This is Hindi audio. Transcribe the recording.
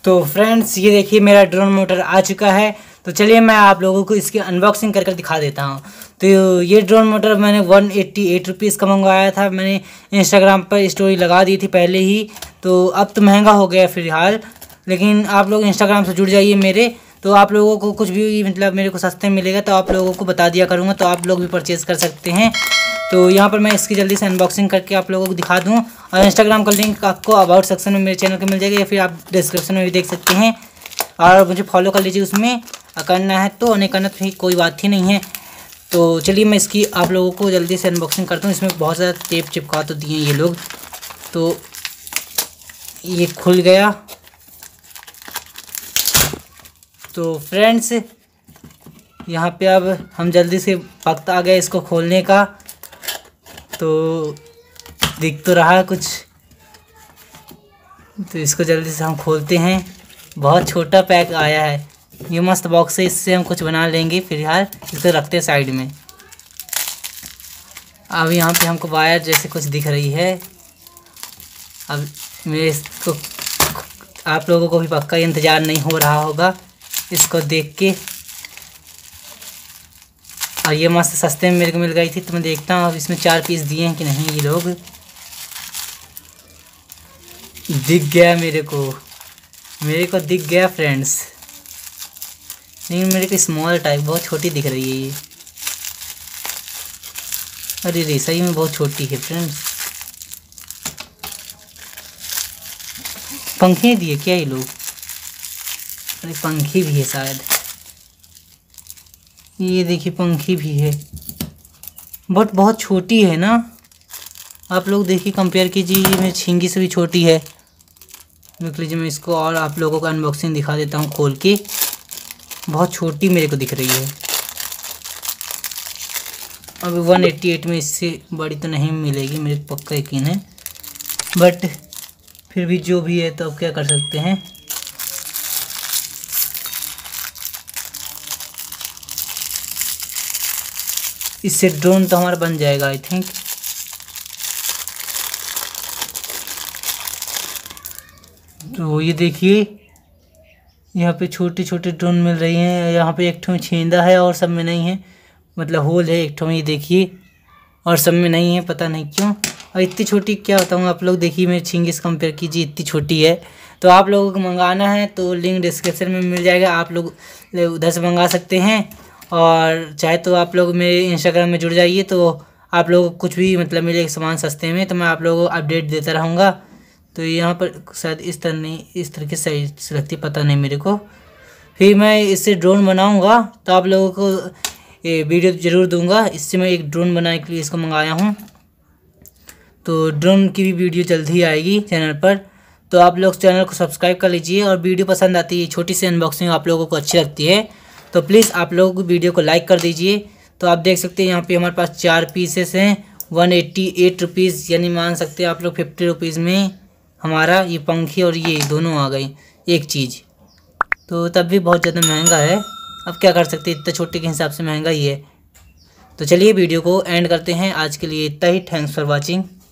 तो फ्रेंड्स ये देखिए मेरा ड्रोन मोटर आ चुका है। तो चलिए मैं आप लोगों को इसकी अनबॉक्सिंग कर दिखा देता हूँ। तो ये ड्रोन मोटर मैंने 188 रुपीज़ का मंगवाया था। मैंने इंस्टाग्राम पर स्टोरी लगा दी थी पहले ही। तो अब तो महंगा हो गया फ़िलहाल, लेकिन आप लोग इंस्टाग्राम से जुड़ जाइए मेरे, तो आप लोगों को कुछ भी मतलब मेरे को सस्ते में मिलेगा तो आप लोगों को बता दिया करूँगा, तो आप लोग भी परचेज़ कर सकते हैं। तो यहाँ पर मैं इसकी जल्दी से अनबॉक्सिंग करके आप लोगों को दिखा दूँ। और इंस्टाग्राम का लिंक आपको अबाउट सेक्शन में मेरे चैनल का मिल जाएगा, या फिर आप डिस्क्रिप्शन में भी देख सकते हैं। और मुझे फॉलो कर लीजिए उसमें, करना है तो, नहीं करना तो कोई बात ही नहीं है। तो चलिए मैं इसकी आप लोगों को जल्दी से अनबॉक्सिंग करता हूँ। इसमें बहुत ज़्यादा टेप चिपका तो दिए ये लोग। तो ये खुल गया। तो फ्रेंड्स यहाँ पे अब हम जल्दी से वक्त आ गया इसको खोलने का। तो दिख तो रहा है कुछ, तो इसको जल्दी से हम खोलते हैं। बहुत छोटा पैक आया है, ये मस्त बॉक्स है, इससे हम कुछ बना लेंगे। फिलहाल इसे रखते हैं साइड में। अब यहाँ पे हमको वायर जैसे कुछ दिख रही है। अब मेरे इसको आप लोगों को भी पक्का इंतज़ार नहीं हो रहा होगा इसको देख के। और ये मस्त सस्ते में मेरे को मिल गई थी, तो मैं देखता हूँ अब इसमें 4 पीस दिए हैं कि नहीं। ये लोग दिख गया मेरे को दिख गया फ्रेंड्स। लेकिन मेरे को स्मॉल टाइप बहुत छोटी दिख रही है ये। अरे रे सही में बहुत छोटी है फ्रेंड्स। पंखे दिए क्या ये लोग? अरे पंखी भी है शायद, ये देखिए पंखी भी है, बट बहुत छोटी है ना। आप लोग देखिए कंपेयर कीजिए, ये मेरी छींगी से भी छोटी है। देख लीजिए, मैं इसको और आप लोगों को अनबॉक्सिंग दिखा देता हूँ खोल के। बहुत छोटी मेरे को दिख रही है। अब 188 में इससे बड़ी तो नहीं मिलेगी, मेरे को पक्का यकीन है, बट फिर भी जो भी है तो अब क्या कर सकते हैं। इससे ड्रोन तो हमारा बन जाएगा आई थिंक। तो ये देखिए यहाँ पे छोटे छोटे ड्रोन मिल रही हैं। यहाँ पे एक ठो में छेंदा है और सब में नहीं है, मतलब होल है एक ठो में, ये देखिए, और सब में नहीं है, पता नहीं क्यों। और इतनी छोटी क्या बताऊँ, आप लोग देखिए मेरी छींगी से कंपेयर कीजिए, इतनी छोटी है। तो आप लोगों को मंगाना है तो लिंक डिस्क्रिप्शन में मिल जाएगा, आप लोग उधर से मंगा सकते हैं। और चाहे तो आप लोग मेरे इंस्टाग्राम में जुड़ जाइए, तो आप लोगों को कुछ भी मतलब मिले सामान सस्ते में, तो मैं आप लोगों को अपडेट देता रहूँगा। तो यहाँ पर शायद इस तरह नहीं, इस तरह की सही से लगती, पता नहीं मेरे को। फिर मैं इससे ड्रोन बनाऊँगा तो आप लोगों को ये वीडियो ज़रूर दूँगा। इससे मैं एक ड्रोन बनाने के लिए इसको मंगाया हूँ। तो ड्रोन की भी वीडियो जल्द ही आएगी चैनल पर। तो आप लोग चैनल को सब्सक्राइब कर लीजिए, और वीडियो पसंद आती है, छोटी सी अनबॉक्सिंग आप लोगों को अच्छी लगती है तो प्लीज़ आप लोग वीडियो को लाइक कर दीजिए। तो आप देख सकते हैं यहाँ पे हमारे पास 4 पीसेस हैं, 188 रुपीज़, यानी मान सकते हैं आप लोग 50 रुपीज़ में हमारा ये पंखी और ये दोनों आ गई एक चीज़। तो तब भी बहुत ज़्यादा महंगा है, अब क्या कर सकते हैं, इतना छोटे के हिसाब से महंगा ही है। तो चलिए वीडियो को एंड करते हैं, आज के लिए इतना ही। Thanks for watching.